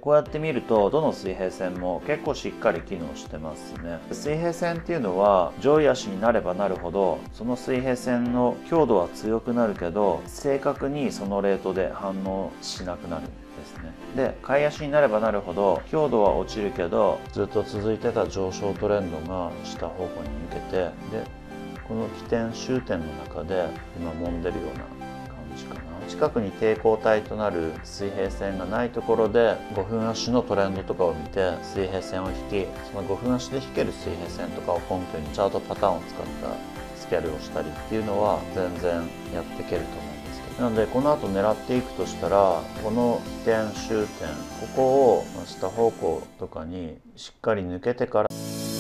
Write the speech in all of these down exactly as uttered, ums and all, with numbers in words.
こうやって見るとどの水平線も結構しっかり機能してますね。水平線っていうのは上位足になればなるほどその水平線の強度は強くなるけど正確にそのレートで反応しなくなるんですね。で下位足になればなるほど強度は落ちるけどずっと続いてた上昇トレンドが下方向に抜けて、でこの起点終点の中で今揉んでるような感じかな。近くに抵抗体となる水平線がないところでごふん足のトレンドとかを見て水平線を引き、そのごふん足で引ける水平線とかを根拠にチャートパターンを使ったスキャルをしたりっていうのは全然やっていけると思うんですけど、なのでこの後狙っていくとしたらこの起点終点ここを下方向とかにしっかり抜けてから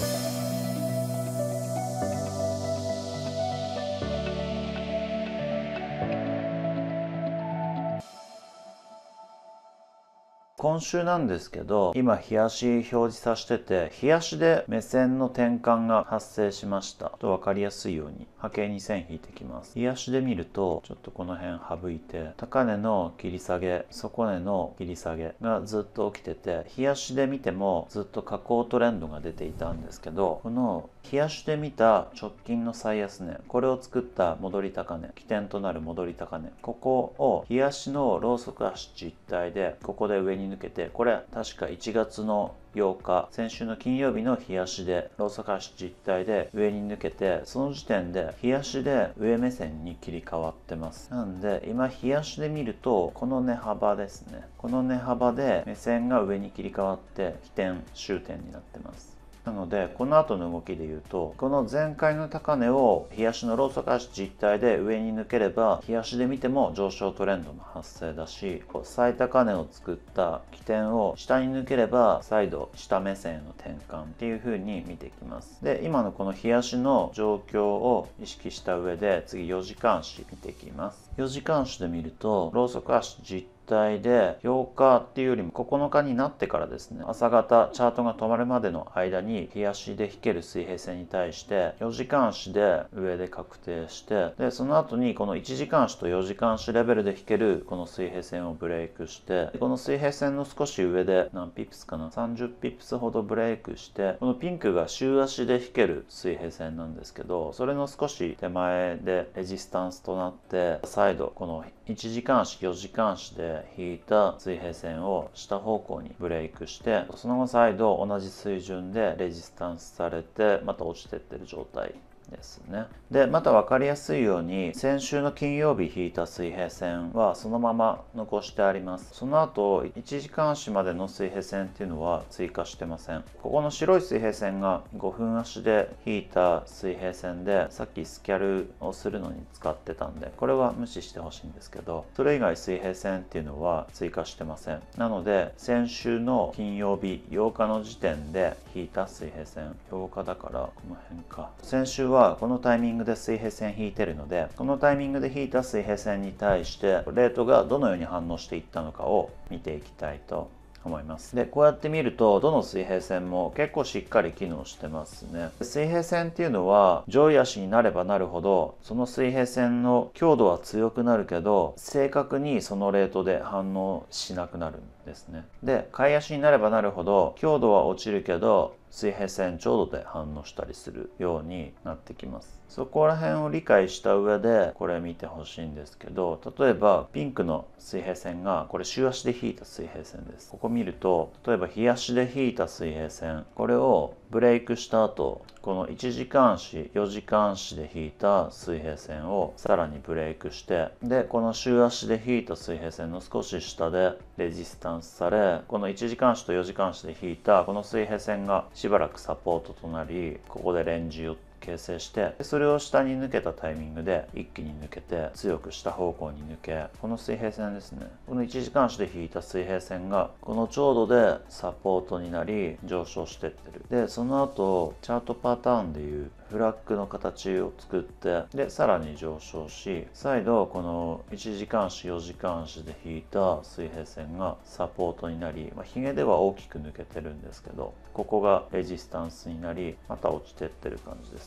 今週なんですけど、今日足表示させてて、日足で目線の転換が発生しました。と分かりやすいように波形に線引いてきます。日足で見ると、ちょっとこの辺省いて、高値の切り下げ、底値の切り下げがずっと起きてて、日足で見てもずっと下降トレンドが出ていたんですけど、この日足で見た直近の最安値、これを作った戻り高値、起点となる戻り高値、ここを日足のローソク足実体で、ここで上に抜けて、これ確かいちがつのようか、先週の金曜日の日足でローソク足実体で上に抜けて、その時点で日足で上目線に切り替わってます。なんで今日足で見るとこの値幅ですね、この値幅で目線が上に切り替わって起点終点になってます。なのでこの後の動きで言うと、この前回の高値を日足のローソク足実体で上に抜ければ日足で見ても上昇トレンドの発生だし、最高値を作った起点を下に抜ければ再度下目線への転換っていう風に見ていきます。で今のこの日足の状況を意識した上で次よじかん足見ていきます。よじかん足で見るとローソク足実体でようかっていうよりもここのかになってからですね、朝方チャートが止まるまでの間に日足で引ける水平線に対してよじかん足で上で確定して、でその後にこのいちじかん足とよじかん足レベルで引けるこの水平線をブレイクして、この水平線の少し上で何ピップスかな、さんじゅうピップスほどブレイクして、このピンクが週足で引ける水平線なんですけど、それの少し手前でレジスタンスとなって再度このいちじかん足よじかん足で引いた水平線を下方向にブレイクして、その後再度同じ水準でレジスタンスされてまた落ちてってる状態ですね。でまた分かりやすいように先週の金曜日引いた水平線はそのまま残してあります。その後いちじかん足までの水平線っていうのは追加してません。ここの白い水平線がごふん足で引いた水平線で、さっきスキャルをするのに使ってたんでこれは無視してほしいんですけど、それ以外水平線っていうのは追加してません。なので先週の金曜日ようかの時点で引いた水平線、ようかだからこの辺か、先週はこのタイミングで水平線引いてるので、このタイミングで引いた水平線に対してレートがどのように反応していったのかを見ていきたいと思います。でこうやって見るとどの水平線も結構しっかり機能してますね。水平線っていうのは上位足になればなるほどその水平線の強度は強くなるけど正確にそのレートで反応しなくなるんですね。で下位足になればなるほど強度は落ちるけど水平線ちょうどで反応したりするようになってきます。そこら辺を理解した上でこれ見てほしいんですけど、例えばピンクの水平線がこれ週足で引いた水平線です。ここ見ると例えば日足で引いた水平線、これをブレイクした後このいちじかん足よじかん足で引いた水平線をさらにブレイクして、でこの週足で引いた水平線の少し下でレジスタンスされ、このいちじかん足とよじかん足で引いたこの水平線がしばらくサポートとなり、ここでレンジを形成して、それを下に抜けたタイミングで一気に抜けて強く下方向に抜け、この水平線ですね、このいちじかん足で引いた水平線がこのちょうどでサポートになり上昇してってる。でその後チャートパターンでいうフラッグの形を作って、でさらに上昇し、再度このいちじかん足よじかん足で引いた水平線がサポートになり、まあ、ヒゲでは大きく抜けてるんですけど、ここがレジスタンスになりまた落ちてってる感じです。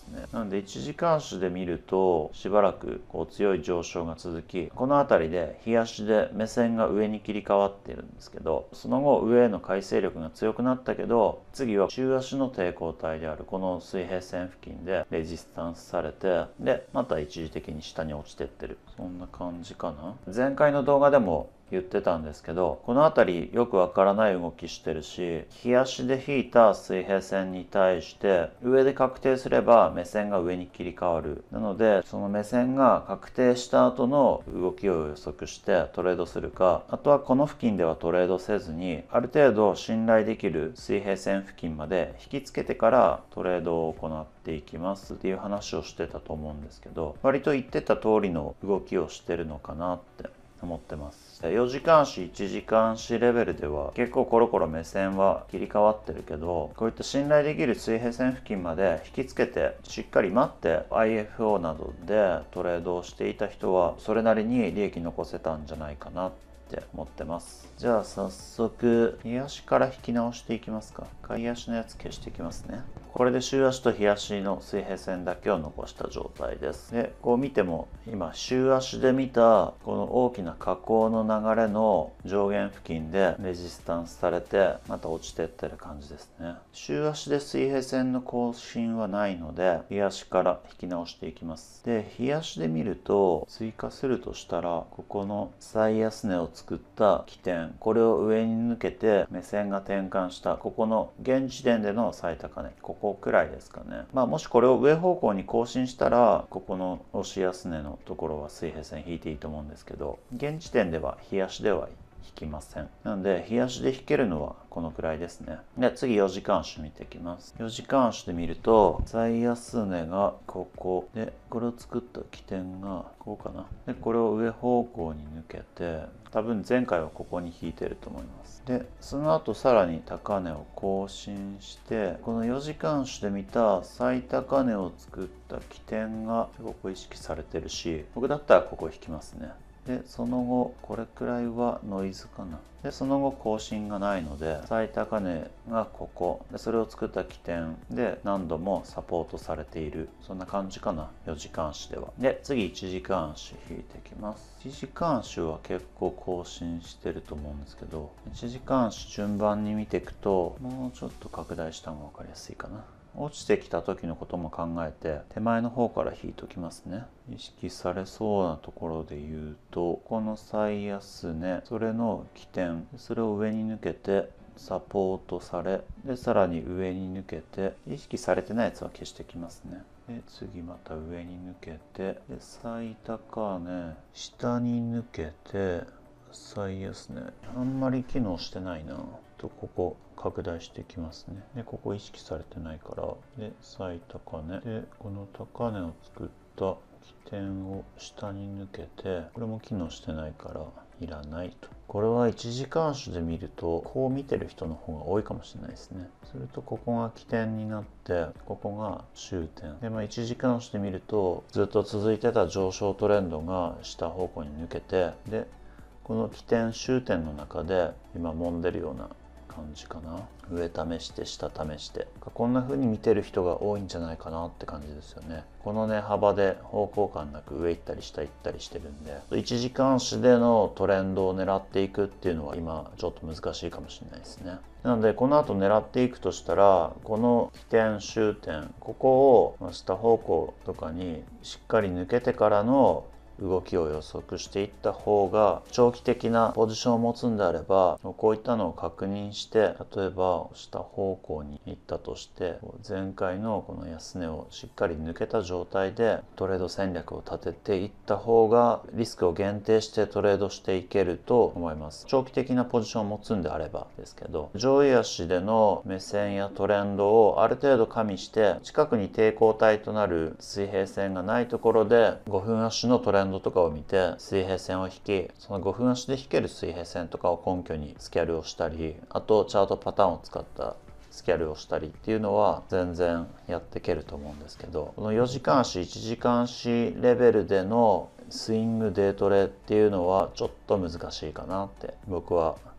ですね。なのでいちじかん足で見るとしばらくこう強い上昇が続き、この辺りで日足で目線が上に切り替わっているんですけど、その後上への改正力が強くなったけど、次は週足の抵抗体であるこの水平線付近でレジスタンスされて、でまた一時的に下に落ちてってる、そんな感じかな。前回の動画でも言ってたんですけど、この辺りよくわからない動きしてるし、日足で引いた水平線に対して上で確定すれば目線が上に切り替わる。なのでその目線が確定した後の動きを予測してトレードするか、あとはこの付近ではトレードせずにある程度信頼できる水平線付近まで引きつけてからトレードを行っていきますっていう話をしてたと思うんですけど、割と言ってた通りの動きをしてるのかなって思ってます。よじかん足いちじかん足レベルでは結構コロコロ目線は切り替わってるけど、こういった信頼できる水平線付近まで引きつけてしっかり待って アイエフオー などでトレードをしていた人はそれなりに利益残せたんじゃないかなって思ってます。じゃあ早速日足から引き直していきますか。日足のやつ消していきますね。これで週足と日足の水平線だけを残した状態です。でこう見ても今週足で見たこの大きな下降の流れの上限付近でレジスタンスされてまた落ちていってる感じですね。週足で水平線の更新はないので日足から引き直していきます。で日足で見ると追加するとしたらここの最安値を作った起点、これを上に抜けて目線が転換したここの現時点での最高値、ここくらいですかね。まあもしこれを上方向に更新したらここの押し安値のところは水平線引いていいと思うんですけど、現時点では日足では引きません。なので日足で引けるのはこのくらいですね。で次よじかん足見ていきます。よじかん足で見ると最安値がここで、これを作った起点がこうかな。でこれを上方向に抜けて、多分前回はここに引いてると思います。でその後さらに高値を更新して、このよじかん足で見た最高値を作った起点がここ意識されてるし、僕だったらここ引きますね。でその後これくらいはノイズかな。でその後更新がないので最高値がここで、それを作った起点で何度もサポートされている、そんな感じかな、よじかん足では。で次いちじかん足引いていきます。いちじかん足は結構更新してると思うんですけど、いちじかん足順番に見ていくともうちょっと拡大した方が分かりやすいかな。落ちてきた時のことも考えて手前の方から引いときますね。意識されそうなところで言うとこの最安値、それの起点、それを上に抜けてサポートされ、でさらに上に抜けて、意識されてないやつは消してきますね。で次また上に抜けて、で最高値下に抜けて最安値、あんまり機能してないなと、ここ拡大していきますね。でここ意識されてないから、で最高値でこの高値を作った起点を下に抜けて、これも機能してないからいらないと。これはいちじかん足で見るとこう見てる人の方が多いかもしれないですね。するとここが起点になってここが終点で、まあ、いちじかん足で見るとずっと続いてた上昇トレンドが下方向に抜けて、でこの起点終点の中で今揉んでるような感じかな。上試して下試して、こんな風に見てる人が多いんじゃないかなって感じですよね。この値幅で方向感なく上行ったり下行ったりしてるんで、いちじかん足でのトレンドを狙っていくっていうのは今ちょっと難しいかもしれないですね。なのでこの後狙っていくとしたら、この起点終点、ここを下方向とかにしっかり抜けてからの動きを予測していった方が長期的なポジションを持つんであれば、こういったのを確認して、例えば下方向に行ったとして前回のこの安値をしっかり抜けた状態でトレード戦略を立てていった方がリスクを限定してトレードしていけると思います。長期的なポジションを持つんであればですけど、上位足での目線やトレンドをある程度加味して近くに抵抗体となる水平線がないところでごふん足のトレンドとかを見て水平線を引き、そのごふん足で引ける水平線とかを根拠にスキャルをしたり、あとチャートパターンを使ったスキャルをしたりっていうのは全然やっていけると思うんですけど、このよじかん足いちじかん足レベルでのスイングデートレっていうのはちょっと難しいかなって僕は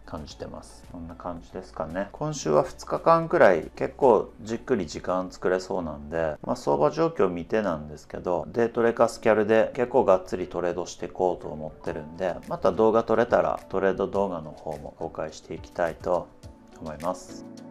感じてます。こんな感じですかね。今週はふつかかんくらい結構じっくり時間作れそうなんで、まあ相場状況見てなんですけど、デイトレかスキャルで結構がっつりトレードしていこうと思ってるんで、また動画撮れたらトレード動画の方も公開していきたいと思います。